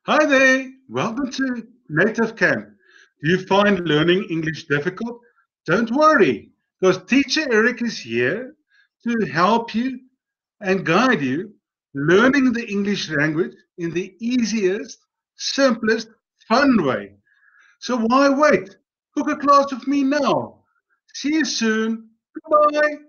Hi there, welcome to Native Camp. Do you find learning English difficult? Don't worry, because teacher Erik is here to help you and guide you learning the English language in the easiest, simplest, fun way. So why wait? Book a class with me now. See you soon. Goodbye.